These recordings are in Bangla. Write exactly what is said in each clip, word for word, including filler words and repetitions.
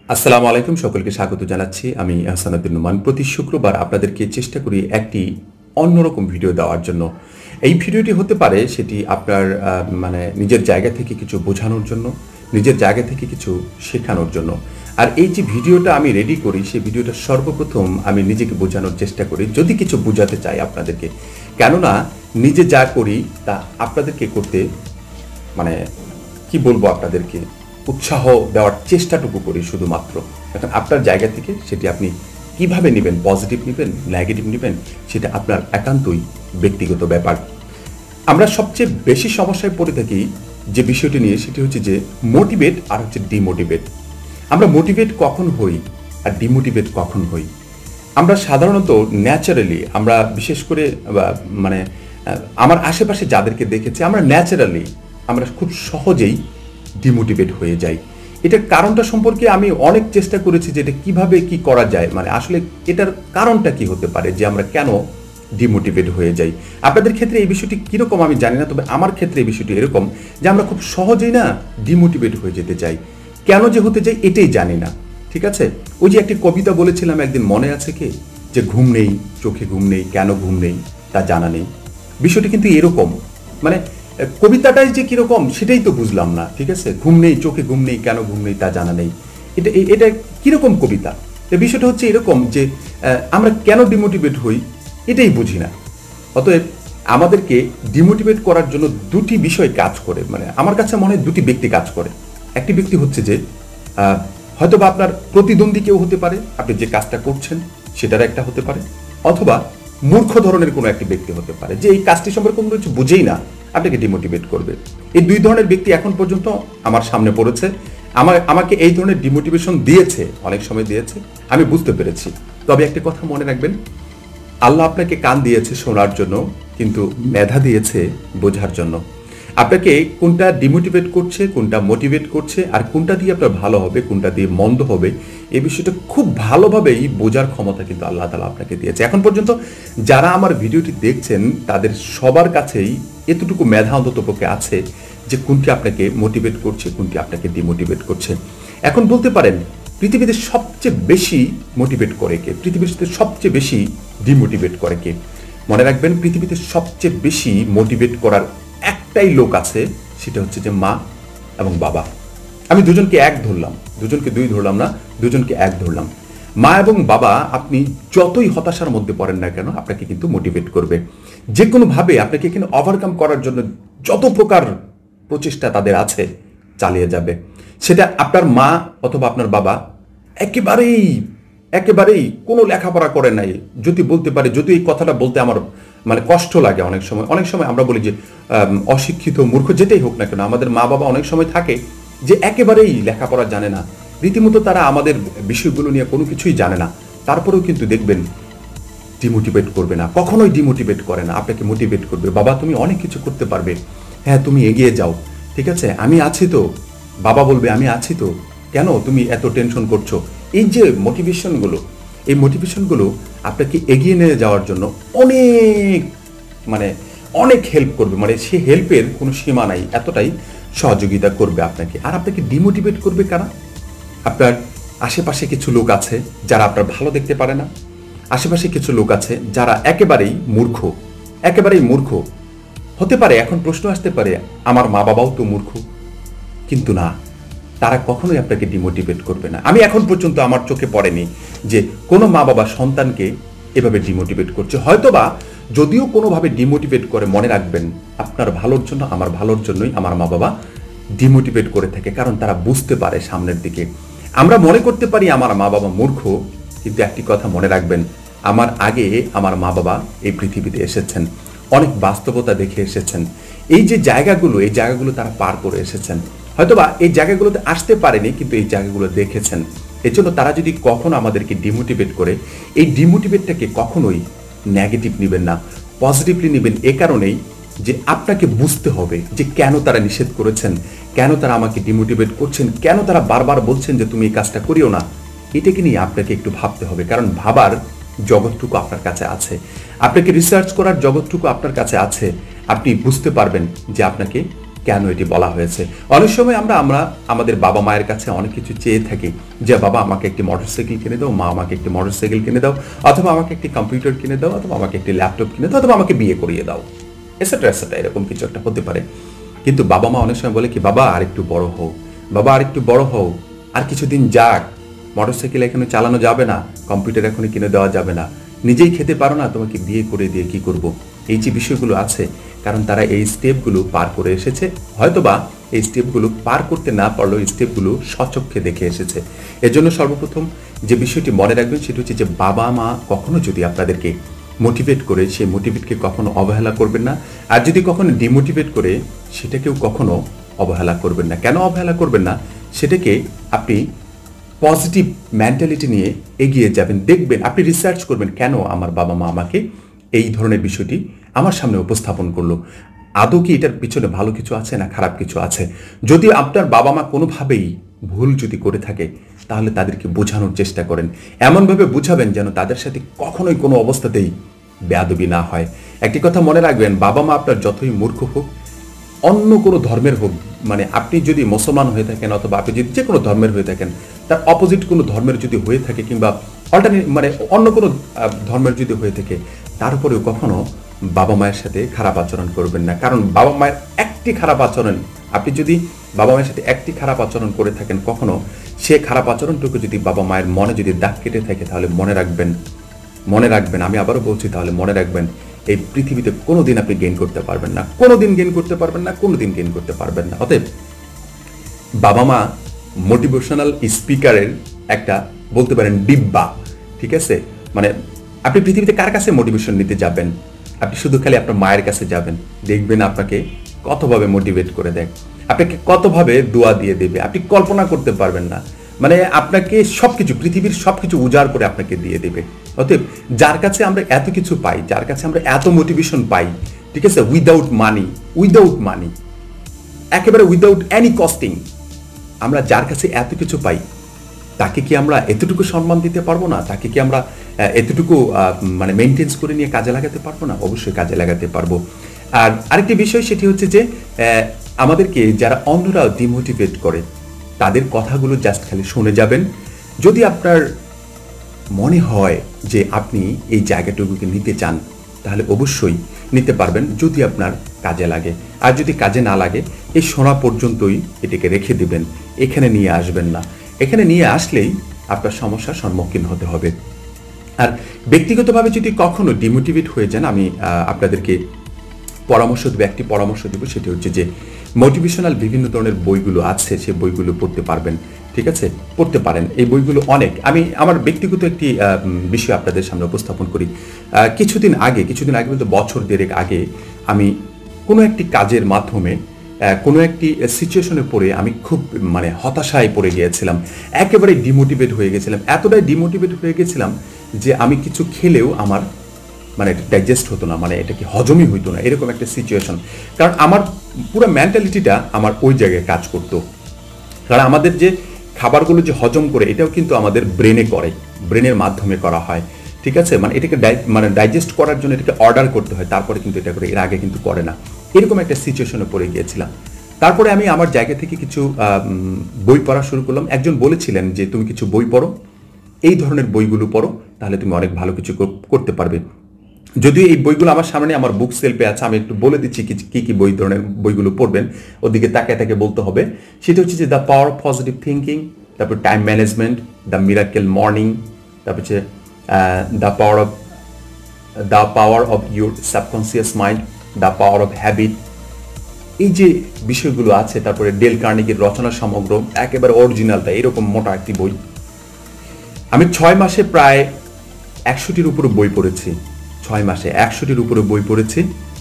আসসালামু আলাইকুম, সকলকে স্বাগত জানাচ্ছি। আমি আহসানুদ্দিন নোমান। প্রতি শুক্রবার আপনাদেরকে চেষ্টা করি একটি অন্যরকম ভিডিও দেওয়ার জন্য। এই ভিডিওটি হতে পারে সেটি আপনার মানে নিজের জায়গা থেকে কিছু বোঝানোর জন্য, নিজের জায়গা থেকে কিছু শেখানোর জন্য। আর এই যে ভিডিওটা আমি রেডি করি, সেই ভিডিওটা সর্বপ্রথম আমি নিজেকে বোঝানোর চেষ্টা করি, যদি কিছু বোঝাতে চাই আপনাদেরকে। কেননা নিজে যা করি তা আপনাদেরকে করতে মানে কি বলবো, আপনাদেরকে উৎসাহ দেওয়ার চেষ্টাটুকু করি শুধুমাত্র। এখন আপনার জায়গা থেকে সেটি আপনি কিভাবে নেবেন, পজিটিভ নেবেন, নেগেটিভ নেবেন, সেটা আপনার একান্তই ব্যক্তিগত ব্যাপার। আমরা সবচেয়ে বেশি সমস্যায় পড়ে থাকি যে বিষয়টি নিয়ে, সেটি হচ্ছে যে মোটিভেট আর হচ্ছে ডিমোটিভেট। আমরা মোটিভেট কখন হই আর ডিমোটিভেট কখন হই? আমরা সাধারণত ন্যাচারালি, আমরা বিশেষ করে মানে আমার আশেপাশে যাদেরকে দেখেছি, আমরা ন্যাচারালি আমরা খুব সহজেই ডিমোটিভেট হয়ে যাই। এটার কারণটা সম্পর্কে আমি অনেক চেষ্টা করেছি যে এটা কীভাবে কি করা যায়, মানে আসলে এটার কারণটা কি হতে পারে যে আমরা কেন ডিমোটিভেট হয়ে যাই। আপনাদের ক্ষেত্রে এই বিষয়টি কীরকম আমি জানি না, তবে আমার ক্ষেত্রে এই বিষয়টি এরকম যে আমরা খুব সহজেই না ডিমোটিভেট হয়ে যেতে চাই। কেন যে হতে চাই এটাই জানি না, ঠিক আছে? ওই যে একটি কবিতা বলেছিলাম একদিন, মনে আছে কি, যে ঘুম নেই চোখে ঘুম নেই, কেন ঘুম নেই তা জানা নেই। বিষয়টি কিন্তু এরকম, মানে কবিতাটাই যে কিরকম সেটাই তো বুঝলাম না, ঠিক আছে? ঘুম নেই চোখে ঘুম নেই, কেন ঘুম নেই তা জানা নেই, এটা এটা কিরকম কবিতা? বিষয়টা হচ্ছে এরকম যে আমরা কেন ডিমোটিভেট হই এটাই বুঝি না। অতএব আমাদেরকে ডিমোটিভেট করার জন্য দুটি বিষয় কাজ করে, মানে আমার কাছে মনে হয় দুটি ব্যক্তি কাজ করে। একটি ব্যক্তি হচ্ছে যে হয়তো বা আপনার প্রতিদ্বন্দ্বী কেউ হতে পারে, আপনি যে কাজটা করছেন সেটার একটা হতে পারে, অথবা মূর্খ ধরনের কোনো একটি ব্যক্তি হতে পারে যে এই কাজটি সম্পর্কে কোনো কিছু বুঝেই না, আপনাকে ডিমোটিভেট করবে। এই দুই ধরনের ব্যক্তি এখন পর্যন্ত আমার সামনে পড়েছে। আমার আমাকে এই ধরনের ডিমোটিভেশন দিয়েছে, অনেক সময় দিয়েছে, আমি বুঝতে পেরেছি। তবে একটা কথা মনে রাখবেন, আল্লাহ আপনাকে কান দিয়েছে শোনার জন্য, কিন্তু মেধা দিয়েছে বোঝার জন্য। আপনাকে কোনটা ডিমোটিভেট করছে, কোনটা মোটিভেট করছে, আর কোনটা দিয়ে আপনার ভালো হবে, কোনটা দিয়ে মন্দ হবে, এই বিষয়টা খুব ভালোভাবেই বোঝার ক্ষমতা কিন্তু আল্লাহ তাআলা আপনাকে দিয়েছে। এখন পর্যন্ত যারা আমার ভিডিওটি দেখছেন তাদের সবার কাছেই এতটুকু মেধা অন্তত পক্ষে আছে যে কোনটি আপনাকে মোটিভেট করছে, কোনটি আপনাকে ডিমোটিভেট করছে। এখন বলতে পারেন পৃথিবীতে সবচেয়ে বেশি মোটিভেট করে কে, পৃথিবীতে সবচেয়ে বেশি ডিমোটিভেট করে কে? মনে রাখবেন, পৃথিবীতে সবচেয়ে বেশি মোটিভেট করার একটাই লোক আছে, সেটা হচ্ছে যে মা এবং বাবা। আমি দুজনকে এক ধরলাম, দুজনকে দুই ধরলাম না, দুজনকে এক ধরলাম। মা এবং বাবা আপনি যতই হতাশার মধ্যে পড়েন না কেন, আপনাকে কিন্তু মোটিভেট করবে। যে কোনোভাবে আপনাকে এখানে ওভারকাম করার জন্য যত প্রকার প্রচেষ্টা তাদের আছে চালিয়ে যাবে। সেটা আপনার মা অথবা আপনার বাবা একেবারেই একেবারেই কোনো লেখাপড়া করে নাই, যদি বলতে পারে, যদি এই কথাটা বলতে আমার মানে কষ্ট লাগে অনেক সময়। অনেক সময় আমরা বলি যে অশিক্ষিত, মূর্খ, যেটাই হোক না কেন, আমাদের মা বাবা অনেক সময় থাকে যে একেবারেই লেখাপড়া জানে না, রীতিমতো তারা আমাদের বিষয়গুলো নিয়ে কোনো কিছুই জানে না। তারপরেও কিন্তু দেখবেন ডিমোটিভেট করবে না, কখনোই ডিমোটিভেট করে না, আপনাকে মোটিভেট করবে। বাবা তুমি অনেক কিছু করতে পারবে, হ্যাঁ তুমি এগিয়ে যাও, ঠিক আছে, আমি আছি তো। বাবা বলবে আমি আছি তো, কেন তুমি এত টেনশন করছো? এই যে মোটিভেশনগুলো, এই মোটিভেশনগুলো আপনাকে এগিয়ে নিয়ে যাওয়ার জন্য অনেক মানে অনেক হেল্প করবে, মানে সে হেল্পের কোনো সীমা নাই, এতটাই সহযোগিতা করবে আপনাকে। আর আপনাকে ডিমোটিভেট করবে কারা? আপনার আশেপাশে কিছু লোক আছে যারা আপনার ভালো দেখতে পারে না, আশেপাশে কিছু লোক আছে যারা একেবারেই মূর্খ, একেবারেই মূর্খ হতে পারে। এখন প্রশ্ন আসতে পারে আমার মা বাবাও তো মূর্খ, কিন্তু না, তারা কখনোই আপনাকে ডিমোটিভেট করবে না। আমি এখন পর্যন্ত আমার চোখে পড়েনি যে কোনো মা বাবা সন্তানকে এভাবে ডিমোটিভেট করছে। হয়তোবা যদিও কোনোভাবে ডিমোটিভেট করে, মনে রাখবেন আপনার ভালোর জন্য, আমার ভালোর জন্যই আমার মা বাবা ডিমোটিভেট করে থাকে, কারণ তারা বুঝতে পারে সামনের দিকে। আমরা মনে করতে পারি আমার মা বাবা মূর্খ, কিন্তু একটি কথা মনে রাখবেন, আমার আগে আমার মা বাবা এই পৃথিবীতে এসেছেন, অনেক বাস্তবতা দেখে এসেছেন। এই যে জায়গাগুলো, এই জায়গাগুলো তারা পার করে এসেছেন। হয়তোবা এই জায়গাগুলোতে আসতে পারেনি, কিন্তু এই জায়গাগুলো দেখেছেন। এজন্য তারা যদি কখনো আমাদেরকে ডিমোটিভেট করে, এই ডিমোটিভেটটাকে কখনোই নেগেটিভ নেবেন না, পজিটিভলি নেবেন। এ কারণেই যে আপনাকে বুঝতে হবে যে কেন তারা নিষেধ করেছেন, কেন তারা আমাকে ডিমোটিভেট করছেন, কেন তারা বারবার বলছেন যে তুমি এই কাজটা করিও না। এটাকে নিয়ে আপনাকে একটু ভাবতে হবে, কারণ ভাবার জগৎটুকু আপনার কাছে আছে, আপনাকে রিসার্চ করার জগৎটুকু আপনার কাছে আছে। আপনি বুঝতে পারবেন যে আপনাকে কেন এটি বলা হয়েছে। অনেক সময় আমরা আমরা আমাদের বাবা মায়ের কাছে অনেক কিছু চেয়ে থাকি, যে বাবা আমাকে একটি মোটরসাইকেল কিনে দাও, মা আমাকে একটি মোটরসাইকেল কিনে দাও, অথবা আমাকে একটি কম্পিউটার কিনে দাও, অথবা আমাকে একটি ল্যাপটপ কিনে দাও, অথবা আমাকে বিয়ে করিয়ে দাও, এসেট্রা এসেট্রা, এরকম কিছু একটা হতে পারে। কিন্তু বাবা মা অনেক সময় বলে কি, বাবা আর একটু বড় হও, বাবা আর একটু বড় হও, আর কিছুদিন যাক, মোটরসাইকেল এখানে চালানো যাবে না, কম্পিউটার এখন কিনে দেওয়া যাবে না, নিজেই খেতে পারো না, তোমাকে বিয়ে করে দিয়ে কি করব। এই যে বিষয়গুলো আছে, কারণ তারা এই স্টেপগুলো পার করে এসেছে, হয়তোবা এই স্টেপগুলো পার করতে না পারলেও এই স্টেপগুলো স্বচক্ষে দেখে এসেছে। এজন্য সর্বপ্রথম যে বিষয়টি মনে রাখবেন সেটা হচ্ছে যে বাবা মা কখনো যদি আপনাদেরকে মোটিভেট করে, সেই মোটিভেটকে কখনো অবহেলা করবেন না। আর যদি কখনো ডিমোটিভেট করে, সেটাকেও কখনো অবহেলা করবেন না। কেন অবহেলা করবেন না? সেটাকে আপনি পজিটিভ মেন্টালিটি নিয়ে এগিয়ে যাবেন। দেখবেন, আপনি রিসার্চ করবেন, কেন আমার বাবা মা আমাকে এই ধরনের বিষয়টি আমার সামনে উপস্থাপন করলো, আদৌ কি এটার পিছনে ভালো কিছু আছে না খারাপ কিছু আছে। যদি আপনার বাবা মা কোনোভাবেই ভুল যদি করে থাকে, তাহলে তাদেরকে বোঝানোর চেষ্টা করেন, এমনভাবে বুঝাবেন যেন তাদের সাথে কখনোই কোনো অবস্থাতেই বেয়াদবি না হয়। একটি কথা মনে রাখবেন, বাবা মা আপনার যতই মূর্খ হোক, অন্য কোনো ধর্মের হোক, মানে আপনি যদি মুসলমান হয়ে থাকেন অথবা আপনি যদি যে কোনো ধর্মের হয়ে থাকেন, তার অপোজিট কোনো ধর্মের যদি হয়ে থাকে, কিংবা অল্টারনেট মানে অন্য কোনো ধর্মের যদি হয়ে থাকে, তারপরেও কখনো বাবা মায়ের সাথে খারাপ আচরণ করবেন না। কারণ বাবা মায়ের একটি খারাপ আচরণ, আপনি যদি বাবা মায়ের সাথে একটি খারাপ আচরণ করে থাকেন কখনো, সে খারাপ আচরণটুকু যদি বাবা মায়ের মনে যদি দাগ কেটে থাকে, তাহলে মনে রাখবেন, মনে রাখবেন আমি আবারও বলছি, তাহলে মনে রাখবেন, এই পৃথিবীতে কোনোদিন আপনি গেইন করতে পারবেন না, কোনোদিন গেইন করতে পারবেন না, কোনোদিন গেইন করতে পারবেন না। অতএব বাবা মা মোটিভেশনাল স্পিকারের একটা বলতে পারেন ডিব্বা, ঠিক আছে। মানে আপনি পৃথিবীতে কার কাছে মোটিভেশন নিতে যাবেন? আপনি শুধু খালি আপনার মায়ের কাছে যাবেন, দেখবেন আপনাকে কতভাবে মোটিভেট করে দেয়, আপনাকে কতভাবে দোয়া দিয়ে দেবে, আপনি কল্পনা করতে পারবেন না। মানে আপনাকে সবকিছু, পৃথিবীর সবকিছু উজাড় করে আপনাকে দিয়ে দেবে। অতএব যার কাছে আমরা এত কিছু পাই, যার কাছে আমরা এত মোটিভেশন পাই, ঠিক আছে, উইদাউট মানি, উইদাউট মানি, একেবারে উইদাউট এনি কস্টিং, আমরা যার কাছে এত কিছু পাই, তাকে কি আমরা এতটুকু সম্মান দিতে পারবো না? তাকে কি আমরা এতটুকু মানে মেনটেন্স করে নিয়ে কাজে লাগাতে পারবো না? অবশ্যই কাজে লাগাতে পারবো। আর আরেকটি বিষয়, সেটি হচ্ছে যে আমাদেরকে যারা অন্যরা ডিমোটিভেট করে, তাদের কথাগুলো জাস্ট খালি শুনে যাবেন। যদি আপনার মনে হয় যে আপনি এই জায়গাটুকুকে নিতে চান, তাহলে অবশ্যই নিতে পারবেন, যদি আপনার কাজে লাগে। আর যদি কাজে না লাগে, এই শোনা পর্যন্তই এটাকে রেখে দিবেন, এখানে নিয়ে আসবেন না। এখানে নিয়ে আসলেই আপনার সমস্যার সম্মুখীন হতে হবে। আর ব্যক্তিগতভাবে যদি কখনো ডিমোটিভেট হয়ে যান, আমি আপনাদেরকে পরামর্শ দেবো, একটি পরামর্শ দেবো, সেটি হচ্ছে যে মোটিভেশনাল বিভিন্ন ধরনের বইগুলো আছে, সে বইগুলো পড়তে পারবেন, ঠিক আছে, পড়তে পারেন। এই বইগুলো অনেক, আমি আমার ব্যক্তিগত একটি বিষয় আপনাদের সামনে উপস্থাপন করি। কিছুদিন আগে কিছুদিন আগে বলতে বছর দেড়েক আগে আমি কোনো একটি কাজের মাধ্যমে কোনো একটি সিচুয়েশনে পড়ে আমি খুব মানে হতাশায় পড়ে গিয়েছিলাম, একেবারে ডিমোটিভেট হয়ে গেছিলাম, এতটাই ডিমোটিভেট হয়ে গেছিলাম যে আমি কিছু খেলেও আমার মানে ডাইজেস্ট হতো না, মানে এটা কি হজমই হইতো না, এরকম একটা সিচুয়েশন। কারণ আমার পুরো মেন্টালিটিটা আমার ওই জায়গায় কাজ করতো। কারণ আমাদের যে খাবারগুলো যে হজম করে, এটাও কিন্তু আমাদের ব্রেনে করে, ব্রেনের মাধ্যমে করা হয়, ঠিক আছে। মানে এটাকে মানে ডাইজেস্ট করার জন্য এটাকে অর্ডার করতে হয়, তারপরে কিন্তু এটা করে, এর আগে কিন্তু করে না। এরকম একটা সিচুয়েশনে পড়ে গিয়েছিলাম। তারপরে আমি আমার জায়গা থেকে কিছু বই পড়া শুরু করলাম। একজন বলেছিলেন যে তুমি কিছু বই পড়ো, এই ধরনের বইগুলো পড়ো, তাহলে তুমি অনেক ভালো কিছু করতে পারবে। যদিও এই বইগুলো আমার সামনে আমার বুক সেলফে আছে, আমি একটু বলে দিচ্ছি কি কি বই ধরনের বইগুলো পড়বেন, ওদিকে তাকায় তাকে বলতে হবে। সেটা হচ্ছে যে the power of positive thinking, তারপর time management, the miracle morning, তারপর হচ্ছে the power of the power of your subconscious mind, the power of habit, এই যে বিষয়গুলো আছে। তারপরে ডেল কার্নেগির রচনা সমগ্র, একেবারে অরিজিনালটা, এরকম মোটা একটি বই। আমি ছয় মাসে প্রায় একশোটির উপরে বই পড়েছি, ছয় মাসে একশোটির উপরে বই পড়েছি।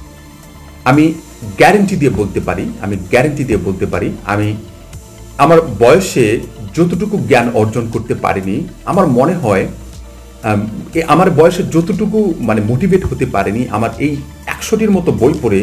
আমি গ্যারেন্টি দিয়ে বলতে পারি, আমি গ্যারেন্টি দিয়ে বলতে পারি আমি আমার বয়সে যতটুকু জ্ঞান অর্জন করতে পারিনি, আমার মনে হয় আমার বয়সে যতটুকু মানে মোটিভেট হতে পারেনি, আমার এই একশোটির মতো বই পড়ে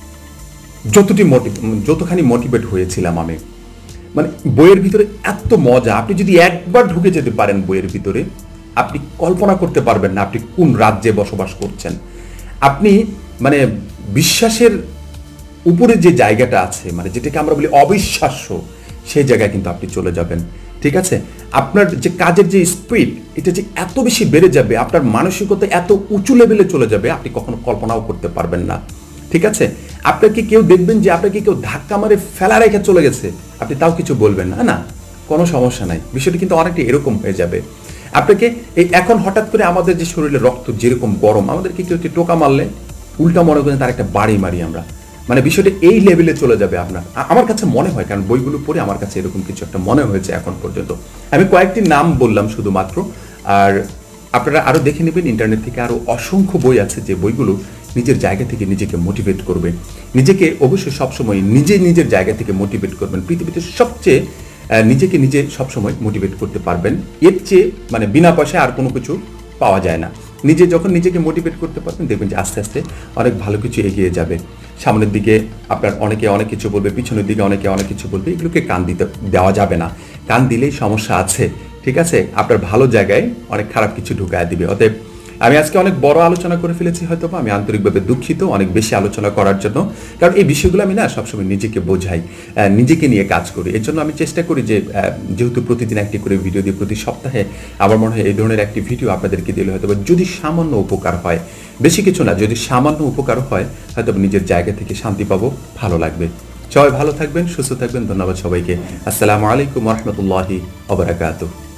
যতটি মোটিভ যতখানি মোটিভেট হয়েছিলাম আমি। মানে বইয়ের ভিতরে এত মজা, আপনি যদি একবার ঢুকে যেতে পারেন বইয়ের ভিতরে, আপনি কল্পনা করতে পারবেন না আপনি কোন রাজ্যে বসবাস করছেন। আপনি মানে বিশ্বাসের উপরে যে জায়গাটা আছে, মানে যেটাকে আমরা বলি অবিশ্বাস্য, সেই জায়গায় কিন্তু আপনি চলে যাবেন। ঠিক আছে, আপনার যে কাজের যে স্পিড, এটা যে এত বেশি বেড়ে যাবে, আপনার মানসিকতা এত উঁচু লেভেলে চলে যাবে, আপনি কখনো কল্পনাও করতে পারবেন না। ঠিক আছে, আপনাকে কেউ দেখবেন যে আপনাকে কেউ ধাক্কা মারে ফেলা রেখে চলে গেছে, আপনি তাও কিছু বলবেন না, না কোনো সমস্যা নাই। বিষয়টি কিন্তু অনেকটা এরকম হয়ে যাবে। আপনাকে এই এখন হঠাৎ করে আমাদের যে শরীরে রক্ত যেরকম গরম, আমাদেরকে কেউ একটু টোকা মারলে উল্টা মনে করেন তার একটা বাড়ি মারি আমরা, মানে বিষয়টা এই লেভেলে চলে যাবে আপনার। আমার কাছে মনে হয়, কারণ বইগুলো পড়ে আমার কাছে এরকম কিছু একটা মনে হয়েছে এখন পর্যন্ত। আমি কয়েকটি নাম বললাম শুধুমাত্র, আর আপনারা আরও দেখে নেবেন ইন্টারনেট থেকে, আরও অসংখ্য বই আছে যে বইগুলো নিজের জায়গা থেকে নিজেকে মোটিভেট করবে। নিজেকে অবশ্যই সবসময় নিজে নিজের জায়গা থেকে মোটিভেট করবেন। পৃথিবীতে সবচেয়ে নিজেকে নিজে সবসময় মোটিভেট করতে পারবেন, এর চেয়ে মানে বিনা পয়সায় আর কোনো কিছু পাওয়া যায় না। নিজে যখন নিজেকে মোটিভেট করতে পারবেন, দেখবেন যে আস্তে আস্তে অনেক ভালো কিছু এগিয়ে যাবে। সামনের দিকে আপনার অনেকে অনেক কিছু বলবে, পিছনের দিকে অনেকে অনেক কিছু বলবে, এগুলোকে কান দিতে দেওয়া যাবে না। কান দিলেই সমস্যা আছে। ঠিক আছে, আপনার ভালো জায়গায় অনেক খারাপ কিছু ঢুকায় দিবে। অতএব আমি আজকে অনেক বড় আলোচনা করে ফেলেছি, হয়তো আমি আন্তরিকভাবে দুঃখিত অনেক বেশি আলোচনা করার জন্য, কারণ এই বিষয়গুলো আমি না সবসময় নিজেকে বোঝাই, নিজেকে নিয়ে কাজ করি। এর জন্য আমি চেষ্টা করি যে যেহেতু প্রতিদিন একটি করে ভিডিও দিই, প্রতি সপ্তাহে আমার মনে হয় এই ধরনের একটি ভিডিও আপনাদেরকে দিলে হয়তো যদি সামান্য উপকার হয়, বেশি কিছু না, যদি সামান্য উপকার হয়, হয়তো নিজের জায়গা থেকে শান্তি পাবো, ভালো লাগবে। সবাই ভালো থাকবেন, সুস্থ থাকবেন। ধন্যবাদ সবাইকে। আসসালামু আলাইকুম ওয়া রাহমাতুল্লাহি ওয়া বারাকাতুহু।